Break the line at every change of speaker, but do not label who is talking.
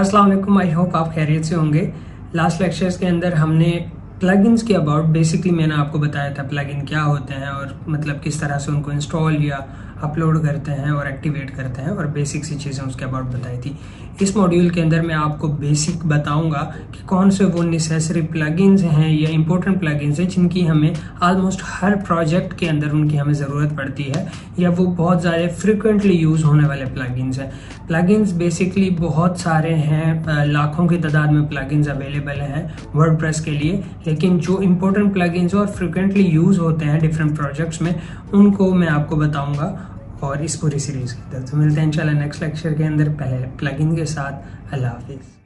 अस्सलाम वालेकुम, I hope आप खैरियत से होंगे। लास्ट लेक्चर्स के अंदर हमने प्लगइन्स के अबाउट बेसिकली मैंने आपको बताया था प्लगइन क्या होते हैं और मतलब किस तरह से उनको इंस्टॉल या अपलोड करते हैं और एक्टिवेट करते हैं और बेसिक सी चीज़ें उसके अबाउट बताई थी। इस मॉड्यूल के अंदर मैं आपको बेसिक बताऊंगा कि कौन से वो नेसेसरी प्लगइन्स हैं या इंपॉर्टेंट प्लगइन्स हैं जिनकी हमें ऑलमोस्ट हर प्रोजेक्ट के अंदर उनकी हमें ज़रूरत पड़ती है या वो बहुत ज़्यादा फ्रिक्वेंटली यूज़ होने वाले प्लगइन्स हैं। प्लगइन्स बेसिकली बहुत सारे हैं, लाखों की तादाद में प्लगइन्स अवेलेबल हैं वर्डप्रेस के लिए, लेकिन जो इंपॉर्टेंट प्लगइन्स और फ्रिक्वेंटली यूज़ होते हैं डिफरेंट प्रोजेक्ट्स में उनको मैं आपको बताऊंगा और इस पूरी सीरीज के अंदर। तो मिलते हैं इंशाल्लाह नेक्स्ट लेक्चर के अंदर, पहले प्लगइन के साथ। अल्लाह हाफिज़।